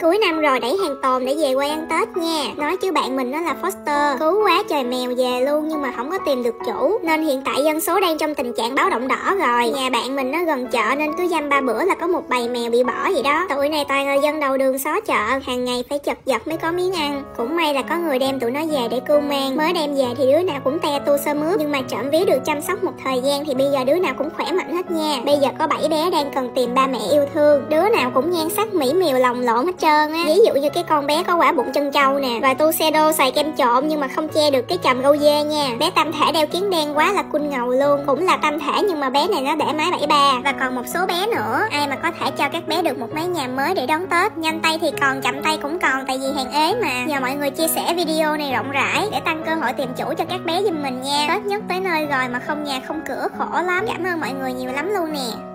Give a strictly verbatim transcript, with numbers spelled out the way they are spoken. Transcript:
Cuối năm rồi đẩy hàng tồn để về quê ăn Tết nha. Nói chứ bạn mình nó là Foster, cứu quá trời mèo về luôn nhưng mà không có tìm được chủ, nên hiện tại dân số đang trong tình trạng báo động đỏ rồi. Nhà bạn mình nó gần chợ nên cứ dăm ba bữa là có một bầy mèo bị bỏ vậy đó. Tụi này toàn là dân đầu đường xó chợ, hàng ngày phải chật vật mới có miếng ăn. Cũng may là có người đem tụi nó về để cưu mang. Mới đem về thì đứa nào cũng te tu sơ mướt, nhưng mà trộm vía được chăm sóc một thời gian thì bây giờ đứa nào cũng khỏe mạnh hết nha. Bây giờ có bảy bé đang cần tìm ba mẹ yêu thương, đứa nào cũng nhan sắc mỹ miều lồng lộn hết trơn á. Ví dụ như cái con bé có quả bụng chân trâu nè, rồi tu xe đô xài kem trộn nhưng mà không che được cái chòm râu dê nha. Bé Tâm Thể đeo kiến đen quá là cun ngầu luôn, cũng là Tâm Thể nhưng mà bé này nó để mái bảy ba. Và còn một số bé nữa, ai mà có thể cho các bé được một mái nhà mới để đón Tết, nhanh tay thì còn, chậm tay cũng còn, tại vì hàng ế mà. Nhờ mọi người chia sẻ video này rộng rãi để tăng cơ hội tìm chủ cho các bé giùm mình nha. Tết nhất tới nơi rồi mà không nhà không cửa khổ lắm. Cảm ơn mọi người nhiều lắm luôn nè.